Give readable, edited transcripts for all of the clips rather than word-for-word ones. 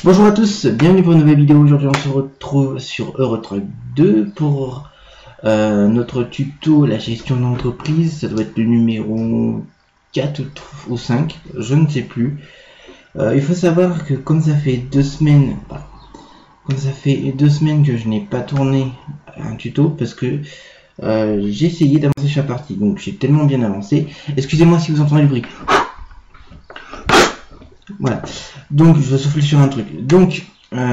Bonjour à tous, bienvenue pour une nouvelle vidéo. Aujourd'hui on se retrouve sur Eurotruck 2 pour notre tuto la gestion d'entreprise. Ça doit être le numéro 4 ou 5, je ne sais plus. Il faut savoir que comme ça fait 2 semaines, que je n'ai pas tourné un tuto parce que j'ai essayé d'avancer sur la partie, donc j'ai tellement bien avancé. Excusez-moi si vous entendez le bruit. Voilà, donc je souffle sur un truc. Donc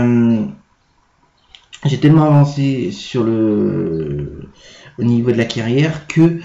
j'ai tellement avancé sur au niveau de la carrière que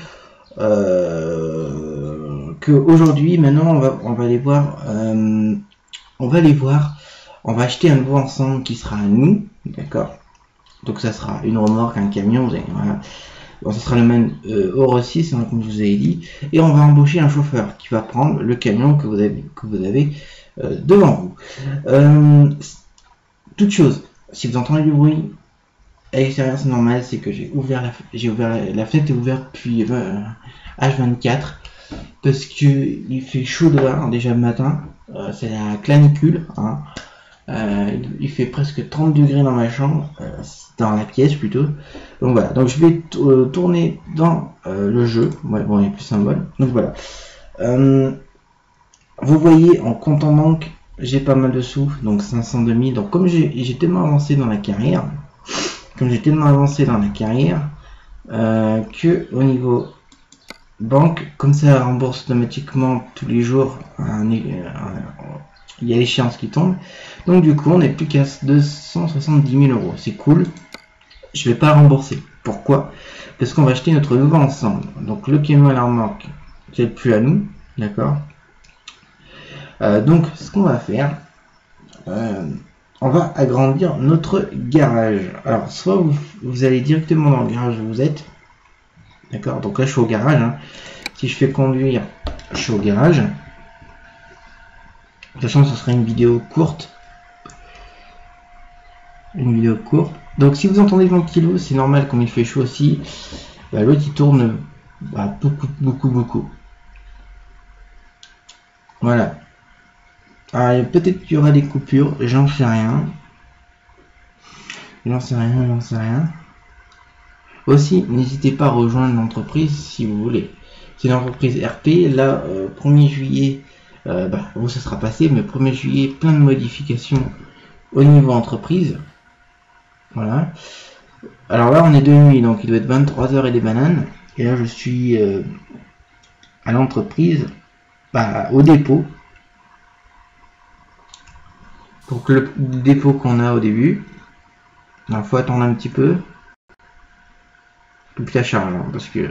aujourd'hui, maintenant on va aller voir, on va acheter un nouveau ensemble qui sera à nous, d'accord. Donc ça sera une remorque, un camion, voilà. Bon, ça sera le même Euro 6, hein, comme je vous avais dit, et on va embaucher un chauffeur qui va prendre le camion que vous avez devant vous. Toute chose, si vous entendez du bruit à l'extérieur, c'est normal, c'est que j'ai ouvert la fenêtre est ouverte depuis H24 parce que il fait chaud dehors déjà le matin, c'est la canicule, hein. Il fait presque 30 degrés dans ma chambre, dans la pièce plutôt. Donc voilà, donc je vais tourner dans le jeu. Ouais, bon, il y a plus symbole. Donc voilà. Vous voyez, en compte en banque, j'ai pas mal de sous, donc 502 000. Donc comme j'ai tellement avancé dans la carrière, que au niveau banque, comme ça rembourse automatiquement tous les jours, il y a l'échéance qui tombe. Donc du coup, on n'est plus qu'à 270 000 euros. C'est cool. Je vais pas rembourser. Pourquoi? Parce qu'on va acheter notre nouveau ensemble. Donc le camion et la remorque, c'est plus à nous, d'accord. Donc ce qu'on va faire, on va agrandir notre garage. Alors soit vous allez directement dans le garage où vous êtes, d'accord. Donc là je suis au garage, hein. Si je fais conduire, je suis au garage. De toute façon ce sera une vidéo courte. Donc si vous entendez le ventilo, c'est normal, comme il fait chaud aussi, l'autre il tourne beaucoup. Voilà. Alors peut-être qu'il y aura des coupures, j'en sais rien. Aussi, n'hésitez pas à rejoindre l'entreprise si vous voulez. C'est l'entreprise RP. Là, 1er juillet, bon, ça sera passé, mais 1er juillet, plein de modifications au niveau entreprise. Voilà. Alors là, on est de nuit, donc il doit être 23h et des bananes. Et là, je suis à l'entreprise, au dépôt. Donc le dépôt qu'on a au début. Il faut attendre un petit peu. Toute la charge, hein, parce que...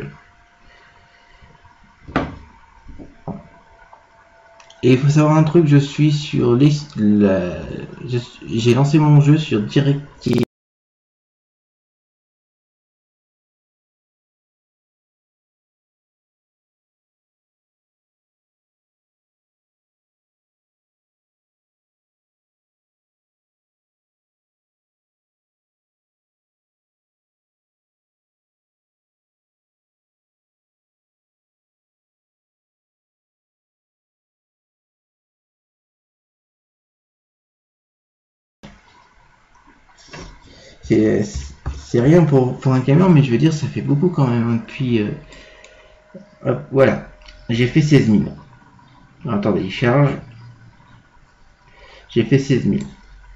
Et il faut savoir un truc, je suis sur j'ai lancé mon jeu sur DirectX. C'est rien pour un camion, mais je veux dire, ça fait beaucoup quand même. Puis, hop, voilà, j'ai fait 16 000. Alors, attendez, il charge. J'ai fait 16 000.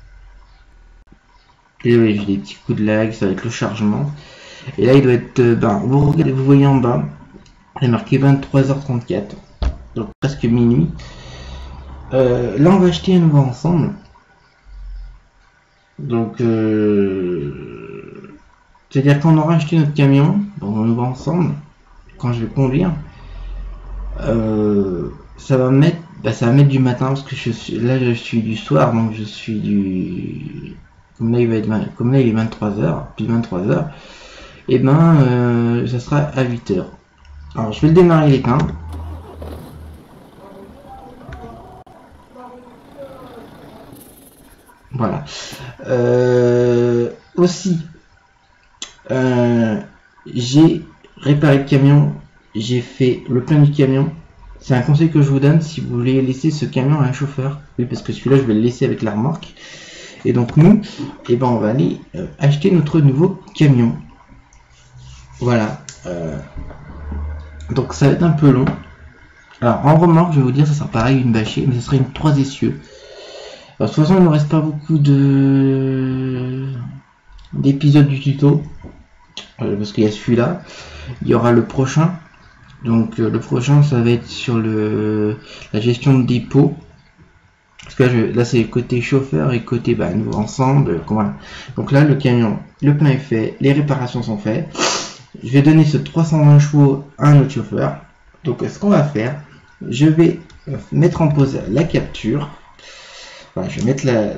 Désolé, j'ai des petits coups de lag, ça va être le chargement. Et là, il doit être, vous regardez, vous voyez en bas, c'est marqué 23h34, donc presque minuit. Là, on va acheter un nouveau ensemble. Donc, c'est-à-dire qu'on aura acheté notre camion dans un nouveau ensemble, quand je vais conduire, ça va mettre du matin parce que je suis du soir, donc je suis du... Comme là il est 23h, puis 23h, et ça sera à 8h. Alors je vais le démarrer l'éteindre. Voilà. Aussi, j'ai réparé le camion, j'ai fait le plein du camion. C'est un conseil que je vous donne si vous voulez laisser ce camion à un chauffeur. Oui, parce que celui-là, je vais le laisser avec la remorque. Et donc nous, eh ben, on va aller acheter notre nouveau camion. Voilà. Donc ça va être un peu long. Alors en remorque, je vais vous dire, ça sera pareil, une bâchée, mais ce serait une 3 essieux. Alors, de toute façon, il ne nous reste pas beaucoup d'épisodes du tuto. Parce qu'il y a celui-là. Il y aura le prochain. Donc le prochain, ça va être sur la gestion de dépôt. Parce que là c'est côté chauffeur et côté nous ensemble. Voilà. Donc là, le camion, le plein est fait, les réparations sont faites. Je vais donner ce 320 chevaux à un autre chauffeur. Donc ce qu'on va faire, je vais mettre en pause la capture. Voilà, je vais mettre la...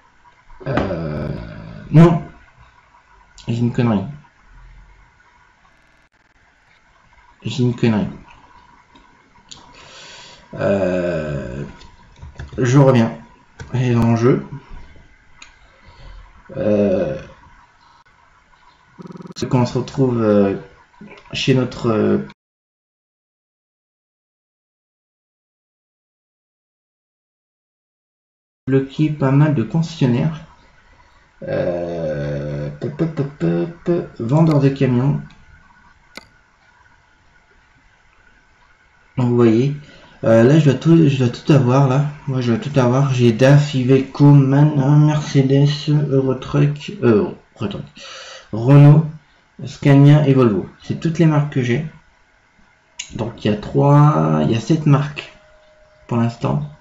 Non, j'ai une connerie. Je reviens. Et dans le jeu. Quand on se retrouve chez notre... bloqué pas mal de concessionnaires. Vendeur de camions. Donc vous voyez, là je dois tout avoir là. Moi je dois tout avoir. J'ai DAF, Iveco, MAN, Mercedes, Eurotruck, Renault, Scania et Volvo. C'est toutes les marques que j'ai. Donc il y a 7 marques pour l'instant.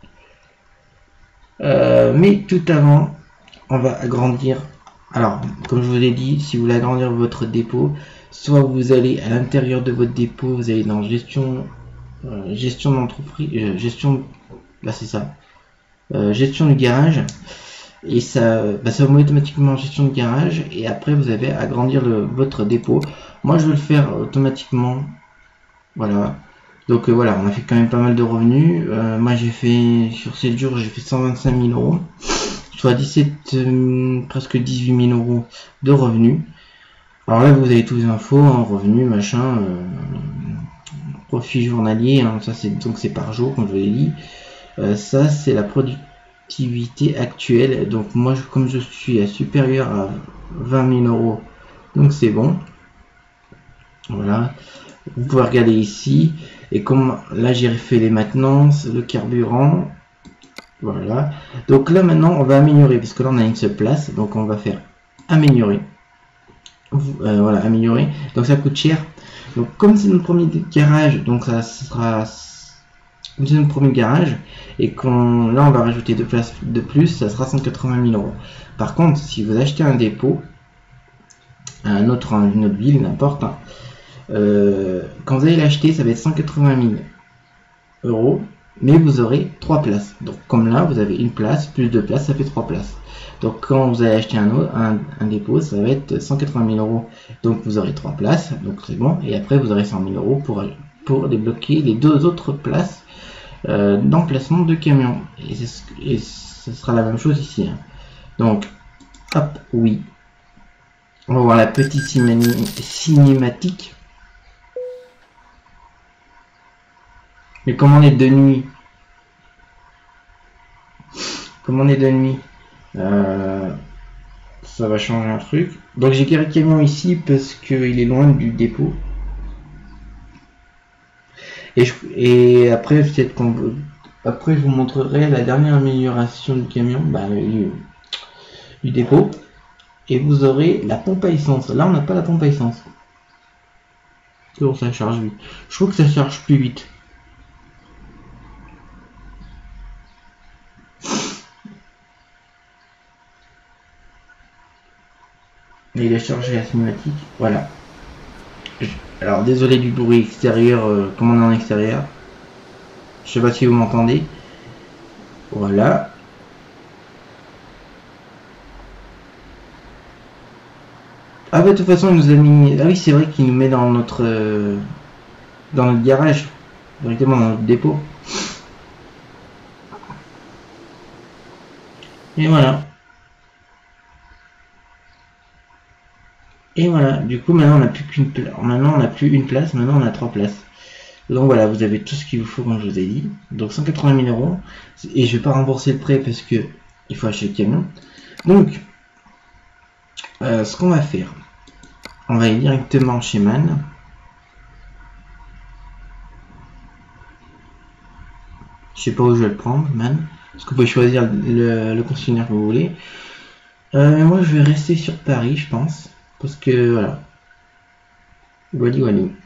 Mais tout avant, on va agrandir. Alors, comme je vous l'ai dit, si vous voulez agrandir votre dépôt, soit vous allez à l'intérieur de votre dépôt, vous allez dans gestion d'entreprise, là c'est ça, gestion du garage, et ça va automatiquement en gestion de garage, et après vous avez à agrandir votre dépôt. Moi je vais le faire automatiquement, voilà. Donc voilà, on a fait quand même pas mal de revenus. Moi j'ai fait, sur 7 jours, j'ai fait 125 000 euros, soit 17, presque 18 000 euros de revenus. Alors là vous avez tous les infos, hein, revenus, machin, profit journalier, hein, ça c'est par jour, comme je vous l'ai dit. Ça c'est la productivité actuelle. Donc moi comme je suis supérieur à 20 000 euros, donc c'est bon. Voilà, vous pouvez regarder ici. Et comme là j'ai fait les maintenances, le carburant, voilà. Donc là maintenant on va améliorer, parce que là on a une seule place, donc on va faire améliorer. Voilà, améliorer. Donc ça coûte cher. Donc comme c'est notre premier garage, donc ça sera notre premier garage, et là on va rajouter 2 places de plus, ça sera 180 000 euros. Par contre, si vous achetez un dépôt à une autre ville, n'importe, hein, quand vous allez l'acheter, ça va être 180 000 euros, mais vous aurez 3 places. Donc comme là, vous avez une place, plus 2 places, ça fait 3 places. Donc quand vous allez acheter un dépôt, ça va être 180 000 euros. Donc vous aurez 3 places, donc c'est bon. Et après, vous aurez 100 000 euros pour débloquer les 2 autres places d'emplacement de camion. Et ce sera la même chose ici, hein. Donc, hop, oui. On va voir la petite cinématique. Mais comme on est de nuit, ça va changer un truc. Donc j'ai garé le camion ici parce qu'il est loin du dépôt. Et après peut-être après je vous montrerai la dernière amélioration du camion, du dépôt. Et vous aurez la pompe à essence. Là on n'a pas la pompe à essence. Bon, ça charge vite. Je trouve que ça charge plus vite. Et il a chargé la cinématique. Voilà. Alors désolé du bruit extérieur, comme on est en extérieur. Je sais pas si vous m'entendez. Voilà. Ah bah de toute façon il nous a mis... Ah oui c'est vrai qu'il nous met dans notre garage. Directement dans notre dépôt. Et voilà. Et voilà, du coup maintenant on n'a plus qu'une place. Maintenant on n'a plus une place, maintenant on a 3 places. Donc voilà, vous avez tout ce qu'il vous faut comme je vous ai dit. Donc 180 000 euros. Et je vais pas rembourser le prêt parce que il faut acheter le camion. Donc, ce qu'on va faire, on va aller directement chez Man. Je sais pas où je vais le prendre, Man. Parce que vous pouvez choisir le concessionnaire que vous voulez. Moi, je vais rester sur Paris, je pense. Parce que, voilà. Wally.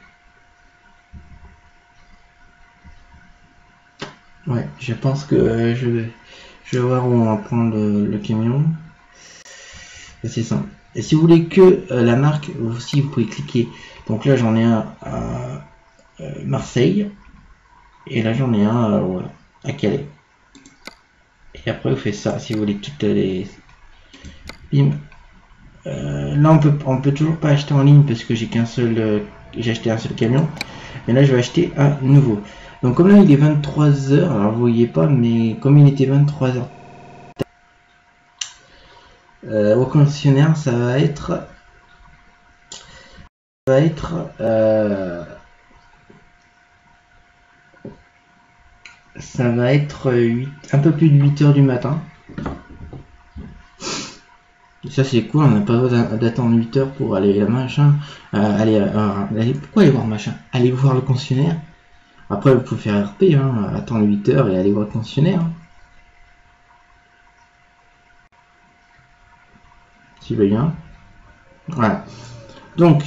Ouais, je pense que je vais voir où on va prendre le camion. C'est simple. Et si vous voulez que la marque, aussi vous pouvez cliquer. Donc là, j'en ai un à Marseille. Et là, j'en ai un voilà, à Calais. Et après, vous faites ça si vous voulez toutes les. Bim. Là, on peut toujours pas acheter en ligne parce que j'ai qu'un seul. J'ai acheté un seul camion. Mais là, je vais acheter un nouveau. Donc, comme là, il est 23h. Alors, vous voyez pas, mais comme il était 23h. Au concessionnaire, ça va être. Ça va être 8, un peu plus de 8h du matin. Ça c'est cool, on n'a pas besoin d'attendre 8h pour aller là machin. Pourquoi aller voir machin? Aller voir le concessionnaire. Après vous pouvez faire RP, hein, attendre 8h et aller voir le concessionnaire. Si vous bien. Voilà. Donc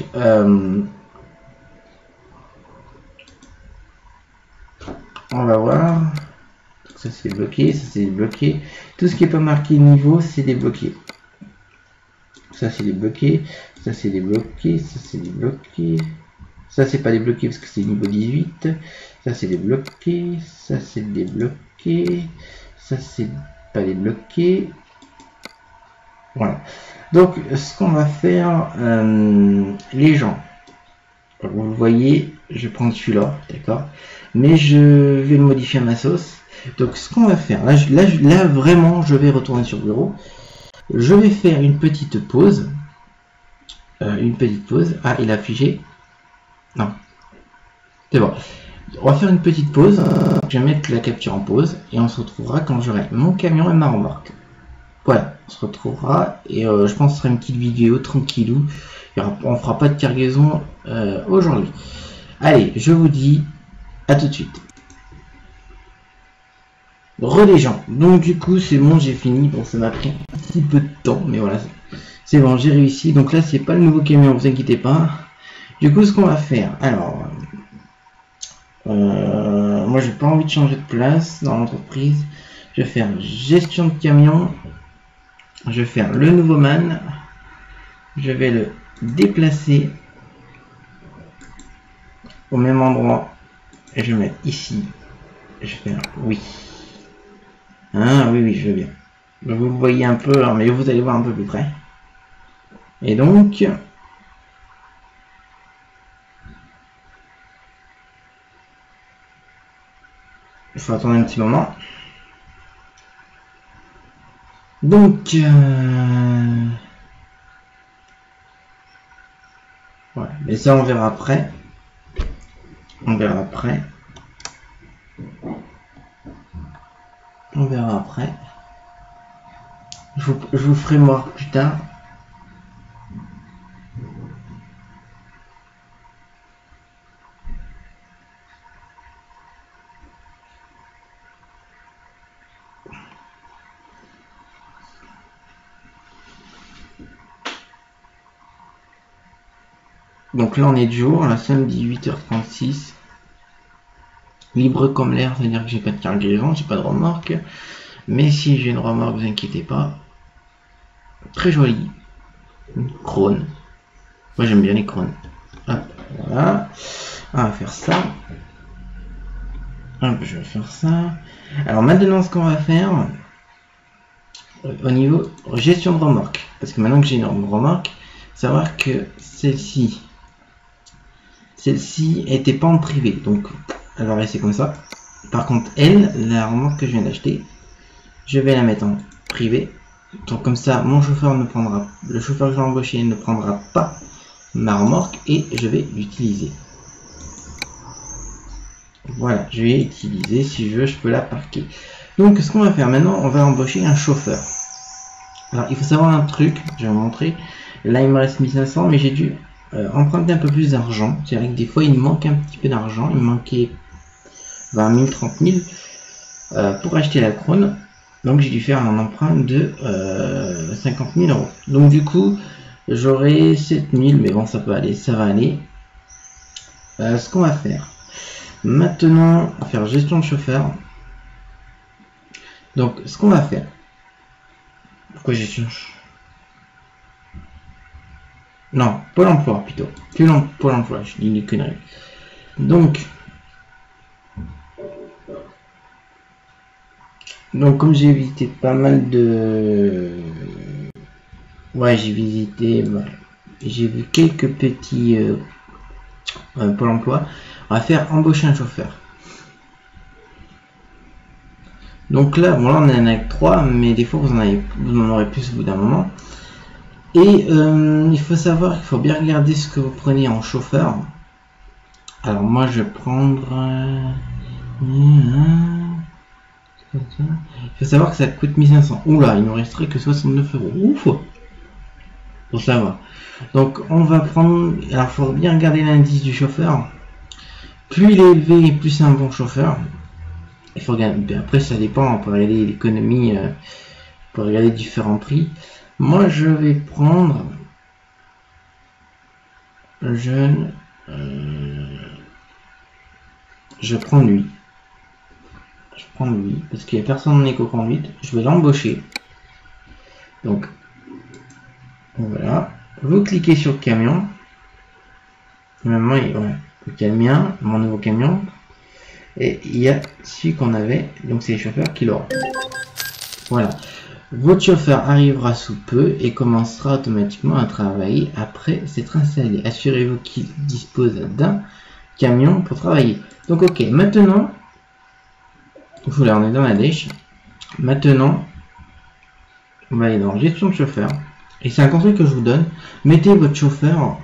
on va voir. Ça c'est bloqué, ça c'est débloqué. Tout ce qui est pas marqué niveau, c'est débloqué. Ça c'est débloqué, ça c'est débloqué, ça c'est débloqué. Ça c'est pas débloqué parce que c'est niveau 18. Ça c'est débloqué, ça c'est débloqué. Ça c'est pas débloqué. Voilà. Donc ce qu'on va faire, les gens. Vous le voyez, je prends celui-là, d'accord. Mais je vais le modifier à ma sauce. Donc ce qu'on va faire, là vraiment je vais retourner sur le bureau. Je vais faire une petite pause. Ah, il a figé. Non. C'est bon. On va faire une petite pause. Je vais mettre la capture en pause. Et on se retrouvera quand j'aurai mon camion et ma remorque. Voilà. On se retrouvera. Et je pense que ce sera une petite vidéo tranquillou. On fera pas de cargaison aujourd'hui. Allez, je vous dis à tout de suite. Les gens. Donc du coup c'est bon, j'ai fini. Bon, ça m'a pris un petit peu de temps, mais voilà, c'est bon, j'ai réussi. Donc là c'est pas le nouveau camion, vous inquiétez pas. Du coup ce qu'on va faire, alors moi j'ai pas envie de changer de place dans l'entreprise. Je vais faire gestion de camion. Je vais faire le nouveau man. Je vais le déplacer au même endroit et je vais mettre ici. Je vais faire oui. Ah oui, je veux bien. Vous le voyez un peu, hein, mais vous allez voir un peu plus près. Et donc, il faut attendre un petit moment. Donc, voilà. Mais ça, on verra après. On verra après. On verra après. Je vous ferai voir plus tard. Donc là on est de jour, là samedi 8h36. Libre comme l'air, c'est-à-dire que j'ai pas de cargaison, j'ai pas de remorque. Mais si j'ai une remorque, vous inquiétez pas. Très jolie. Une crône. Moi j'aime bien les crônes. Hop, voilà. On va faire ça. Hop, je vais faire ça. Alors maintenant ce qu'on va faire, au niveau gestion de remorque. Parce que maintenant que j'ai une remorque, savoir que celle-ci était pas en privé. Donc elle va rester comme ça. Par contre, la remorque que je viens d'acheter, je vais la mettre en privé. Donc comme ça, mon chauffeur ne prendra, le chauffeur que j'ai embauché ne prendra pas ma remorque et je vais l'utiliser. Voilà, je vais utiliser. Si je veux, je peux la parquer. Donc ce qu'on va faire maintenant, on va embaucher un chauffeur. Alors il faut savoir un truc, je vais vous montrer. Là il me reste 1500, mais j'ai dû emprunter un peu plus d'argent. C'est vrai que des fois il me manque un petit peu d'argent. Il me manquait 20 000, 30 000 pour acheter la Krone. Donc j'ai dû faire un emprunt de 50 000 euros. Donc du coup j'aurai 7 000, mais bon ça peut aller, ça va aller. Ce qu'on va faire maintenant, on va faire gestion de chauffeur. Donc ce qu'on va faire, pourquoi gestion? Non, Pôle emploi plutôt. Pôle emploi, je dis des conneries. Donc comme j'ai visité pas mal de... Ouais, j'ai visité... Ouais, j'ai vu quelques petits Pôle emploi. On va faire embaucher un chauffeur. Donc là, bon là on en a que 3, mais des fois vous en aurez plus au bout d'un moment. Et il faut savoir qu'il faut bien regarder ce que vous prenez en chauffeur. Alors moi je vais prendre... il faut savoir que ça coûte 1500. Oula, il ne resterait que 69 euros. Ouf. Pour savoir. Donc on va prendre... Alors il faut bien regarder l'indice du chauffeur. Plus il est élevé, plus c'est un bon chauffeur. Il faut regarder. Après ça dépend, on peut regarder l'économie, on peut regarder différents prix. Moi je vais prendre... Jeune... je prends lui. Je prends lui parce qu'il n'y a personne en éco-conduite. Je vais l'embaucher. Donc voilà. Vous cliquez sur le camion. Maintenant, ouais, il y a le mien, mon nouveau camion. Et il y a celui qu'on avait. Donc c'est les chauffeurs qui l'auront. Voilà. Votre chauffeur arrivera sous peu et commencera automatiquement à travailler après s'être installé. Assurez-vous qu'il dispose d'un camion pour travailler. Donc ok, maintenant, voilà, on est dans la dèche. Maintenant, on va aller dans gestion de chauffeur. Et c'est un conseil que je vous donne. Mettez votre chauffeur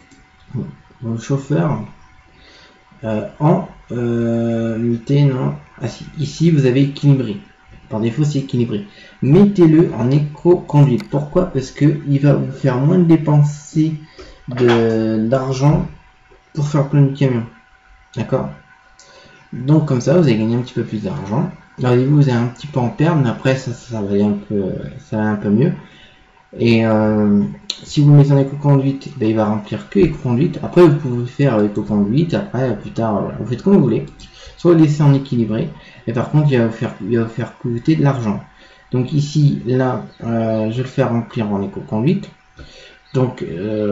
en unité, non. Ah, si, ici vous avez équilibré. Par défaut c'est équilibré. Mettez-le en éco-conduite. Pourquoi? Parce que il va vous faire moins de dépenser d'argent pour faire plein de camions. D'accord? Donc comme ça vous allez gagner un petit peu plus d'argent. Au début vous allez un petit peu en perdre, mais après ça va aller un peu mieux. Et si vous le mettez en éco-conduite, ben, il va remplir que éco-conduite. Après vous pouvez faire éco-conduite, après plus tard voilà, vous faites comme vous voulez. Soit laisser en équilibré, et par contre il va vous faire coûter de l'argent. Donc ici, là, je vais le faire remplir en éco-conduite. Donc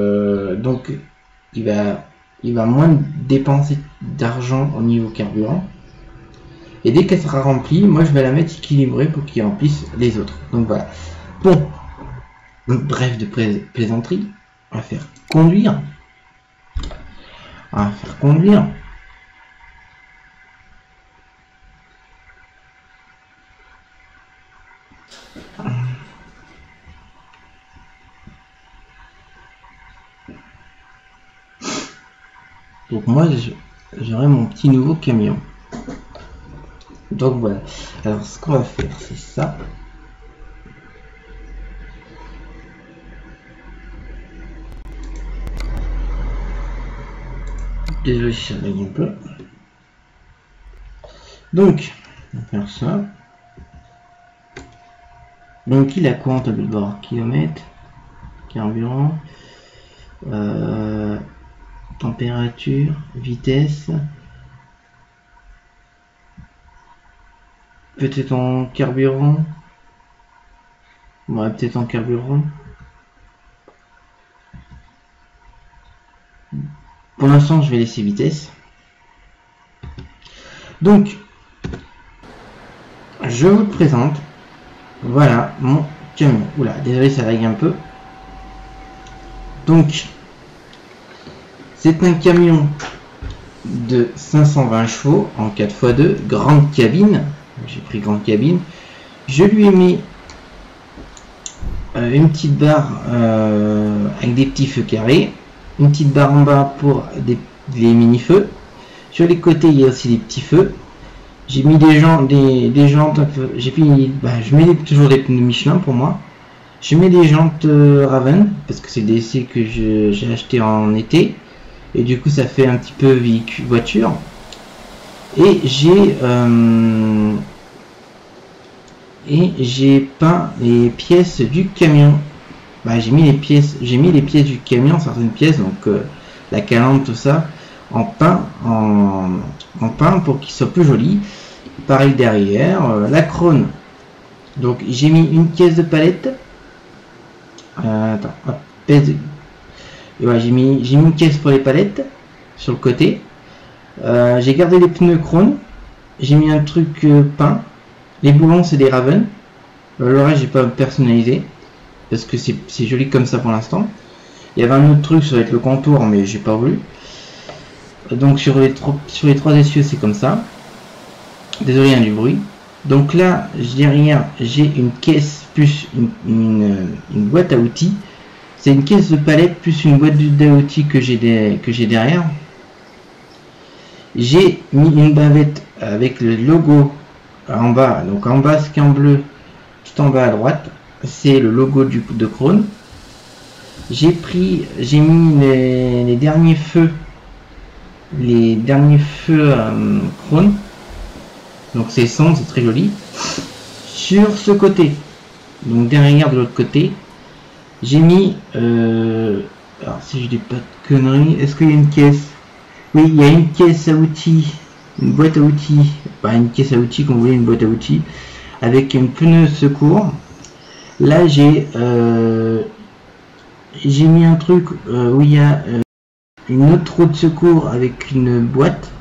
il va moins dépenser d'argent au niveau carburant. Et dès qu'elle sera remplie, moi je vais la mettre équilibrée pour qu'il remplisse les autres. Donc voilà. Bon, bref de plaisanterie, on va faire conduire. Donc moi j'aurai mon petit nouveau camion. Donc voilà. Alors ce qu'on va faire c'est ça. Désolé si ça bug un peu. Donc on va faire ça. Donc il a quoi en tableau de bord? Kilomètres, carburant, température, vitesse, peut-être en carburant. Ouais, peut-être en carburant. Pour l'instant, je vais laisser vitesse. Donc, je vous présente. Voilà mon camion. Oula, désolé, ça lag un peu. Donc, c'est un camion de 520 chevaux en 4x2, grande cabine. J'ai pris grande cabine. Je lui ai mis une petite barre avec des petits feux carrés. Une petite barre en bas pour les mini-feux. Sur les côtés, il y a aussi des petits feux. J'ai mis des jantes un peu. J'ai fini. Je mets toujours des pneus Michelin pour moi. Je mets des jantes Raven parce que c'est des essais que j'ai acheté en été et du coup ça fait un petit peu véhicule voiture. Et j'ai peint les pièces du camion. Bah, j'ai mis les pièces du camion, certaines pièces, donc la calandre, tout ça, en peint pour qu'il soit plus joli. Pareil derrière, la crône. Donc j'ai mis une caisse de palette. Attends, hop, et ouais, j'ai mis une caisse pour les palettes sur le côté. J'ai gardé les pneus Krone. J'ai mis un truc peint. Les boulons c'est des Raven. Le reste j'ai pas personnalisé parce que c'est joli comme ça pour l'instant. Il y avait un autre truc, ça va être le contour, mais j'ai pas voulu. Donc sur les trois essieux c'est comme ça. Désolé du bruit. Donc là derrière j'ai une caisse plus une boîte à outils. C'est une caisse de palette plus une boîte d'outils que j'ai derrière. J'ai mis une bavette avec le logo en bas. Donc en bas, ce qui est en bleu, tout en bas à droite, c'est le logo de Krone. J'ai mis les derniers feux. Krone. Donc c'est sombre, c'est très joli. Sur ce côté, donc derrière de l'autre côté, j'ai mis. Alors si je dis pas de conneries, est-ce qu'il y a une caisse? Oui, il y a une caisse à outils, une boîte à outils, pas une caisse à outils comme vous voulez, une boîte à outils, avec une pneu secours. Là j'ai mis un truc où il y a une autre roue de secours avec une boîte.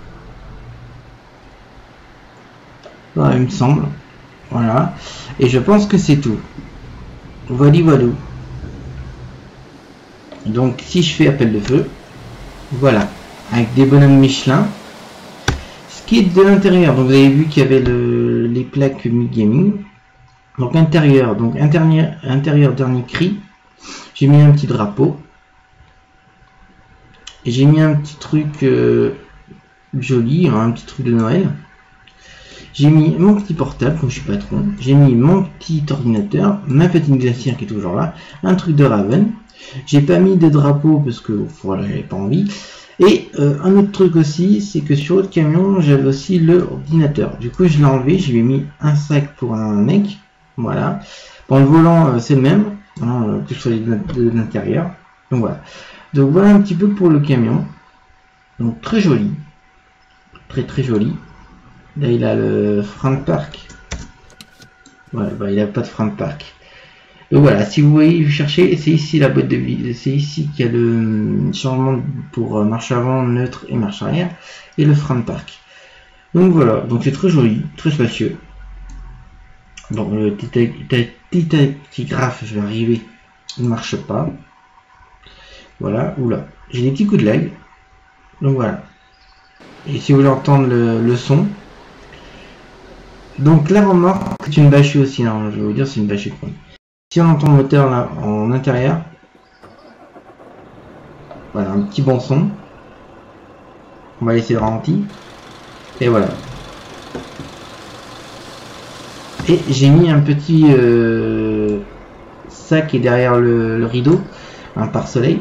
Voilà, il me semble. Voilà. Et je pense que c'est tout. Voilà. Donc si je fais appel de feu, voilà. Avec des bonhommes Michelin. Ce qui est de l'intérieur, donc vous avez vu qu'il y avait les plaques Mi Gaming. Donc intérieur dernier cri. J'ai mis un petit drapeau. Et j'ai mis un petit truc joli, hein, un petit truc de Noël. J'ai mis mon petit portable, comme je suis patron. J'ai mis mon petit ordinateur, ma petite glacière qui est toujours là, un truc de Raven. J'ai pas mis de drapeau parce que voilà, j'avais pas envie. Et un autre truc aussi, c'est que sur le camion, j'avais aussi le ordinateur. Du coup, je l'ai enlevé, je lui ai mis un sac pour un mec. Voilà. Bon, le volant, c'est le même, hein, que ce soit de l'intérieur. Donc voilà. Donc voilà un petit peu pour le camion. Donc très joli. Très joli. Là, il a le frein de parc. Ouais, bah, il a pas de frein de parc. Donc voilà, si vous voyez, vous cherchez, c'est ici la boîte de vie, c'est ici qu'il y a le changement pour marche avant, neutre et marche arrière, et le frein de parc. Donc voilà, donc c'est très joli, très spacieux. Bon, le tachygraphe, je vais arriver, il ne marche pas. Voilà, oula, j'ai des petits coups de lag. Donc voilà. Et si vous voulez entendre le son. Donc la remorque, c'est une bâchue aussi, hein, je vais vous dire, c'est une bâchue. Si on entend le moteur là en intérieur, voilà un petit bon son. On va laisser le ralenti. Et voilà. Et j'ai mis un petit sac qui est derrière le rideau, un pare-soleil.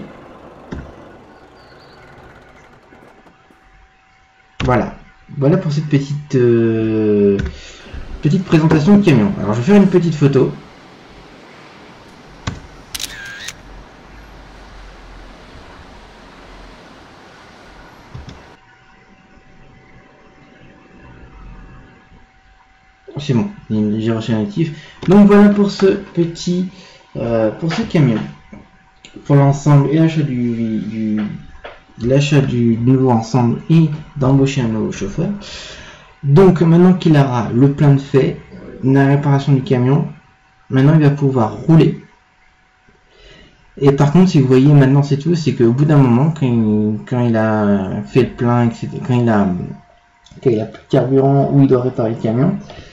Voilà. Voilà pour cette petite présentation de camion. Alors je vais faire une petite photo. C'est bon, j'ai reçu un actif. Donc voilà pour ce petit pour ce camion. Pour l'ensemble et l'achat du nouveau ensemble et d'embaucher un nouveau chauffeur. Donc maintenant qu'il aura le plein de fait, la réparation du camion, maintenant il va pouvoir rouler. Et par contre, si vous voyez maintenant c'est tout, c'est qu'au bout d'un moment, quand il a fait le plein, etc., quand il a plus de carburant ou il doit réparer le camion,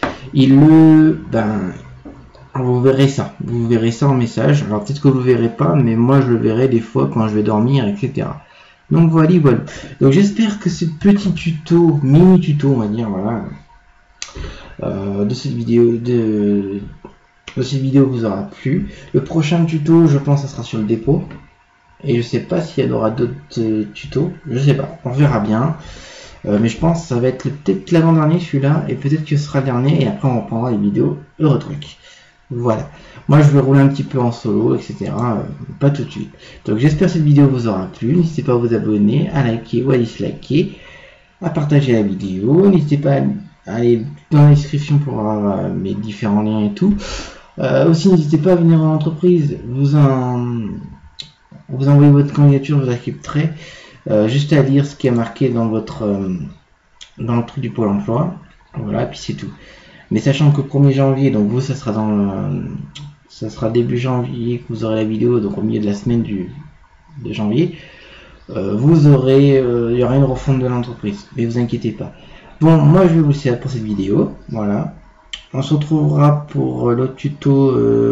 vous verrez ça en message. Alors peut-être que vous ne verrez pas, mais moi je le verrai des fois quand je vais dormir, etc. Donc voilà. Donc j'espère que ce petit tuto, mini tuto on va dire, voilà, de cette vidéo, de cette vidéo vous aura plu. Le prochain tuto, je pense, ça sera sur le dépôt. Et je sais pas s'il y aura d'autres tutos. Je sais pas, on verra bien. Mais je pense que ça va être peut-être l'avant-dernier celui-là. Et peut-être que ce sera le dernier. Et après on reprendra les vidéos Eurotruc. Voilà. Moi je vais rouler un petit peu en solo, etc. Pas tout de suite. Donc j'espère que cette vidéo vous aura plu. N'hésitez pas à vous abonner, à liker ou à disliker, à partager la vidéo. N'hésitez pas à aller dans la description pour voir mes différents liens et tout. Aussi n'hésitez pas à venir en entreprise. Vous envoyez votre candidature, je vous accepterai. Juste à lire ce qui est marqué dans votre dans le truc du Pôle emploi. Voilà, puis c'est tout. Mais sachant que 1er janvier, donc vous ça sera ça sera début janvier que vous aurez la vidéo, donc au milieu de la semaine de janvier, vous aurez il y aura une refonte de l'entreprise, mais vous inquiétez pas. Bon, moi je vais vous laisser pour cette vidéo, voilà. On se retrouvera pour l'autre tuto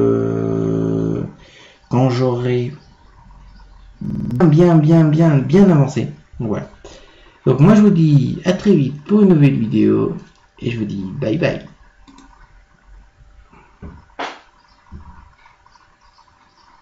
quand j'aurai bien avancé. Voilà. Donc moi je vous dis à très vite pour une nouvelle vidéo et je vous dis bye bye.